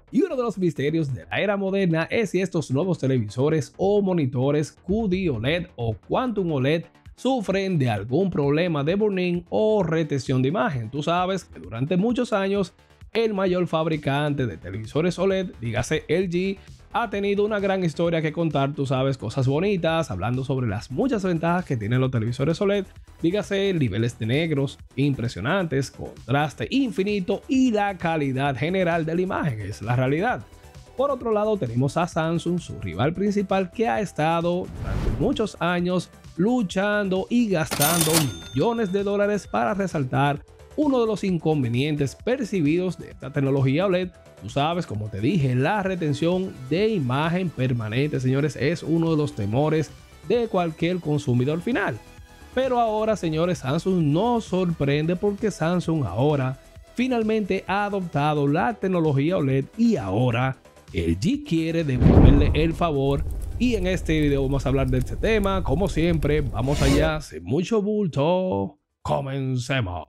Y uno de los misterios de la era moderna es si estos nuevos televisores o monitores QD OLED o Quantum OLED sufren de algún problema de burn-in o retención de imagen. Tú sabes que durante muchos años el mayor fabricante de televisores OLED, dígase LG, ha tenido una gran historia que contar, tú sabes, cosas bonitas, hablando sobre las muchas ventajas que tienen los televisores OLED, dígase niveles de negros impresionantes, contraste infinito y la calidad general de la imagen, es la realidad. Por otro lado tenemos a Samsung, su rival principal, que ha estado durante muchos años luchando y gastando millones de dólares para resaltar uno de los inconvenientes percibidos de esta tecnología OLED. Tú sabes, como te dije, la retención de imagen permanente, señores, es uno de los temores de cualquier consumidor final. Pero ahora, señores, Samsung nos sorprende porque Samsung ahora finalmente ha adoptado la tecnología OLED y ahora LG quiere devolverle el favor. Y en este video vamos a hablar de este tema. Como siempre, vamos allá, sin mucho bulto, comencemos.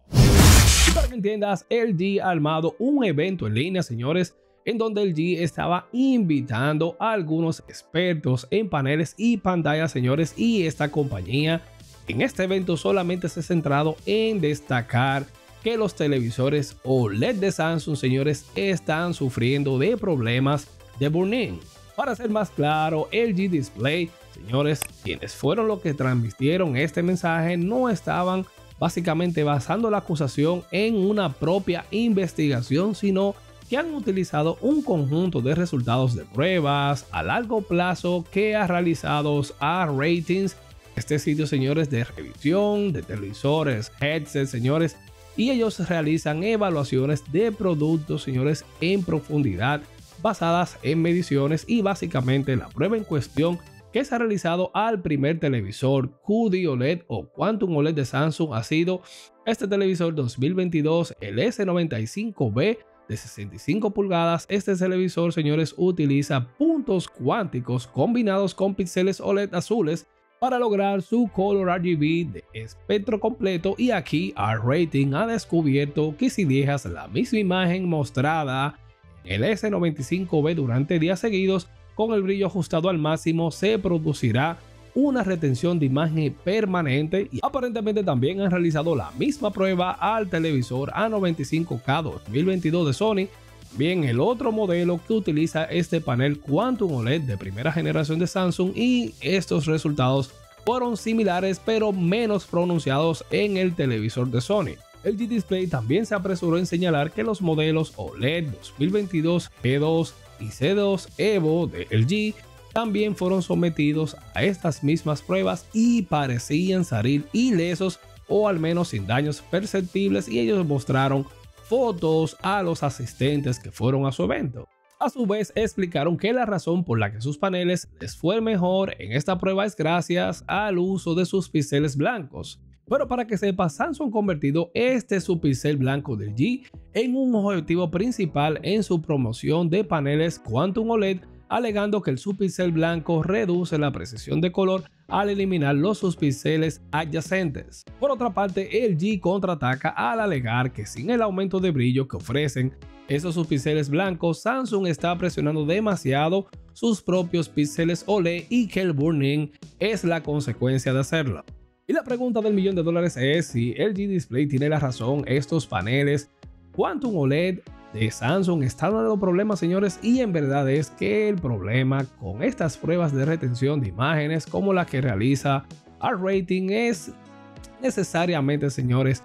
Y para que entiendas, LG ha armado un evento en línea, señores, en donde LG estaba invitando a algunos expertos en paneles y pantallas, señores, y esta compañía en este evento solamente se ha centrado en destacar que los televisores OLED de Samsung, señores, están sufriendo de problemas de burn-in. Para ser más claro, LG Display, señores, quienes fueron los que transmitieron este mensaje, no estaban básicamente basando la acusación en una propia investigación, sino que han utilizado un conjunto de resultados de pruebas a largo plazo que ha realizado R-Ratings, este sitio, señores, de revisión de televisores, headsets, señores, y ellos realizan evaluaciones de productos, señores, en profundidad, basadas en mediciones, y básicamente la prueba en cuestión que se ha realizado al primer televisor QD OLED o Quantum OLED de Samsung ha sido este televisor 2022, el S95B de 65 pulgadas. Este televisor, señores, utiliza puntos cuánticos combinados con píxeles OLED azules para lograr su color RGB de espectro completo, y aquí R-Rating ha descubierto que si dejas la misma imagen mostrada en el S95B durante días seguidos con el brillo ajustado al máximo, se producirá una retención de imagen permanente. Y aparentemente también han realizado la misma prueba al televisor A95K 2022 de Sony, bien el otro modelo que utiliza este panel Quantum OLED de primera generación de Samsung, y estos resultados fueron similares pero menos pronunciados en el televisor de Sony. LG Display también se apresuró en señalar que los modelos OLED 2022 G2 y C2 Evo de LG también fueron sometidos a estas mismas pruebas y parecían salir ilesos o al menos sin daños perceptibles, y ellos mostraron fotos a los asistentes que fueron a su evento. A su vez explicaron que la razón por la que sus paneles les fue mejor en esta prueba es gracias al uso de sus píxeles blancos. Pero para que sepa, Samsung ha convertido este su píxel blanco del LG en un objetivo principal en su promoción de paneles Quantum OLED, alegando que el subpíxel blanco reduce la precisión de color al eliminar los subpíxeles adyacentes. Por otra parte, LG contraataca al alegar que sin el aumento de brillo que ofrecen esos subpíxeles blancos, Samsung está presionando demasiado sus propios píxeles OLED y que el burn-in es la consecuencia de hacerlo. Y la pregunta del millón de dólares es si LG Display tiene la razón. Estos paneles Quantum OLED de Samsung están dando problemas, señores, y en verdad es que el problema con estas pruebas de retención de imágenes como la que realiza R-Rating es necesariamente, señores,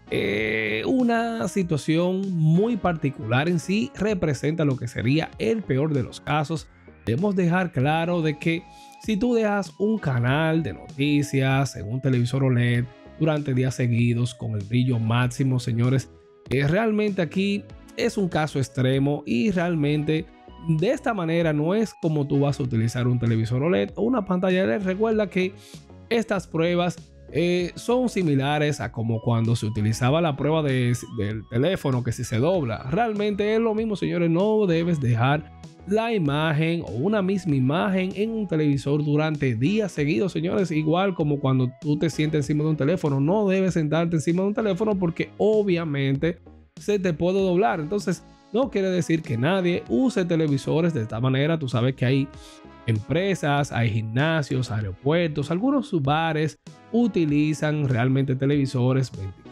una situación muy particular. En sí representa lo que sería el peor de los casos. Debemos dejar claro de que si tú dejas un canal de noticias en un televisor OLED durante días seguidos con el brillo máximo, señores, realmente aquí es un caso extremo, y realmente de esta manera no es como tú vas a utilizar un televisor OLED o una pantalla LED. Recuerda que estas pruebas son similares a como cuando se utilizaba la prueba del teléfono, que si se dobla, realmente es lo mismo, señores. No debes dejar la imagen o una misma imagen en un televisor durante días seguidos, señores. Igual como cuando tú te sientes encima de un teléfono, no debes sentarte encima de un teléfono porque obviamente se te puede doblar. Entonces No quiere decir que nadie use televisores de esta manera. Tú sabes que hay empresas, hay gimnasios, aeropuertos, algunos bares utilizan realmente televisores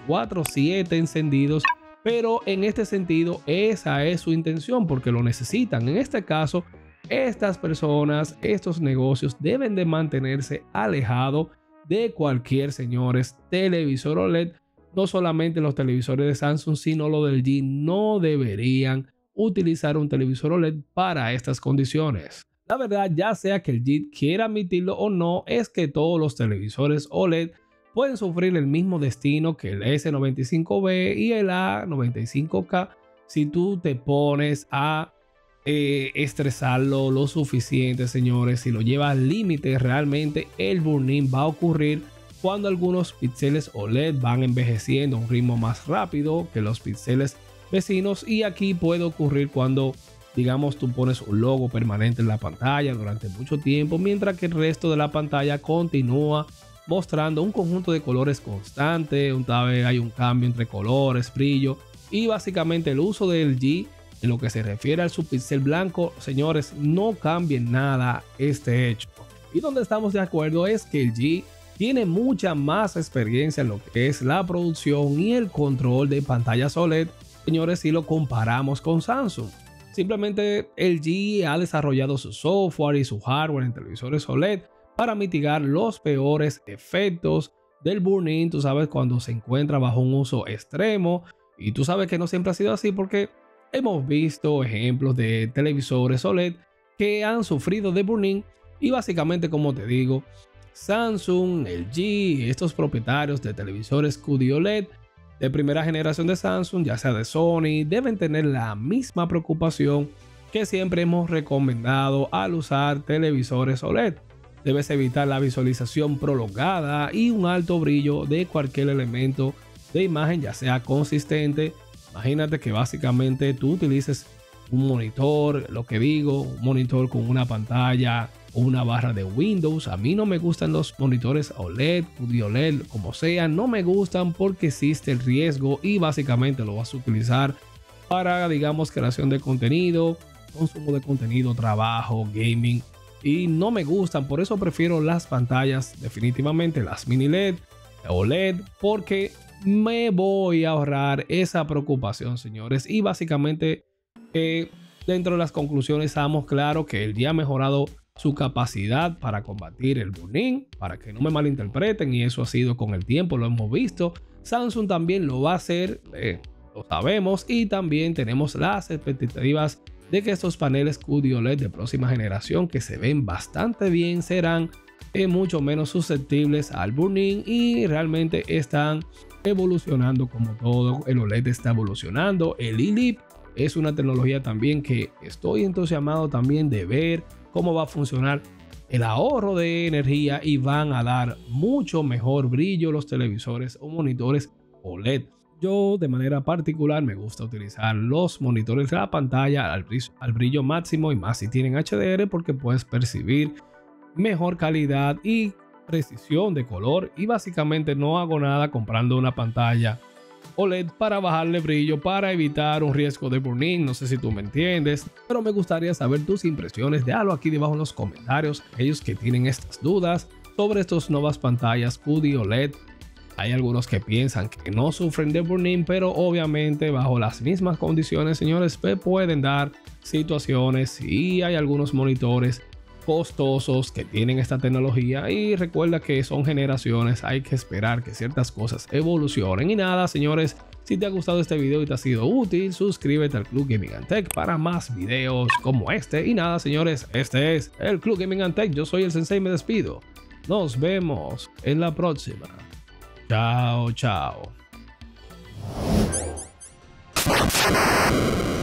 24/7 encendidos, pero en este sentido esa es su intención porque lo necesitan. En este caso, estas personas, estos negocios deben de mantenerse alejados de cualquier, señores, televisor OLED. No solamente los televisores de Samsung, sino lo del LG no deberían utilizar un televisor OLED para estas condiciones. La verdad, ya sea que el LG quiera admitirlo o no, es que todos los televisores OLED pueden sufrir el mismo destino que el S95B y el A95K si tú te pones a estresarlo lo suficiente, señores. Si lo llevas al límite, realmente el burn-in va a ocurrir cuando algunos píxeles OLED van envejeciendo a un ritmo más rápido que los píxeles vecinos, y aquí puede ocurrir cuando, digamos, tú pones un logo permanente en la pantalla durante mucho tiempo, mientras que el resto de la pantalla continúa mostrando un conjunto de colores constante. Hay un cambio entre colores, brillo, y básicamente el uso del G en lo que se refiere al subpíxel blanco, señores, no cambia en nada este hecho. Y donde estamos de acuerdo es que el G tiene mucha más experiencia en lo que es la producción y el control de pantallas OLED, señores, si lo comparamos con Samsung. Simplemente el G ha desarrollado su software y su hardware en televisores OLED para mitigar los peores efectos del burn-in. Tú sabes, cuando se encuentra bajo un uso extremo, y tú sabes que no siempre ha sido así porque hemos visto ejemplos de televisores OLED que han sufrido de burn-in, y básicamente, como te digo, Samsung, LG, estos propietarios de televisores QD OLED de primera generación de Samsung, ya sea de Sony, deben tener la misma preocupación que siempre hemos recomendado al usar televisores OLED. Debes evitar la visualización prolongada y un alto brillo de cualquier elemento de imagen, ya sea consistente. Imagínate que básicamente tú utilices un monitor, un monitor con una pantalla o una barra de Windows. A mí no me gustan los monitores OLED, QD OLED, como sea, no me gustan porque existe el riesgo, y básicamente lo vas a utilizar para, digamos, creación de contenido, consumo de contenido, trabajo, gaming, y no me gustan. Por eso prefiero las pantallas, definitivamente las mini LED, OLED, porque me voy a ahorrar esa preocupación, señores. Y básicamente dentro de las conclusiones estamos claro que el día ha mejorado su capacidad para combatir el burn-in, para que no me malinterpreten, y eso ha sido con el tiempo, lo hemos visto. Samsung también lo va a hacer, lo sabemos, y también tenemos las expectativas de que estos paneles QD OLED de próxima generación, que se ven bastante bien, serán mucho menos susceptibles al burn-in, y realmente están evolucionando como todo. El OLED está evolucionando. El eLEAP es una tecnología también que estoy entusiasmado también de ver cómo va a funcionar el ahorro de energía, y van a dar mucho mejor brillo los televisores o monitores OLED. Yo de manera particular me gusta utilizar los monitores de la pantalla al brillo máximo, y más si tienen HDR, porque puedes percibir mejor calidad y precisión de color. Y básicamente no hago nada comprando una pantalla OLED para bajarle brillo, para evitar un riesgo de burn-in. No sé si tú me entiendes, pero me gustaría saber tus impresiones. Déjalo aquí debajo en los comentarios, aquellos que tienen estas dudas sobre estas nuevas pantallas QD OLED. Hay algunos que piensan que no sufren de burn-in, pero obviamente bajo las mismas condiciones, señores, pueden dar situaciones, y hay algunos monitores costosos que tienen esta tecnología, y recuerda que son generaciones, hay que esperar que ciertas cosas evolucionen. Y nada, señores, si te ha gustado este video y te ha sido útil, suscríbete al Club Gaming and Tech para más videos como este. Y nada, señores, este es el Club Gaming and Tech. Yo soy el Sensei, me despido. Nos vemos en la próxima. Chao, chao.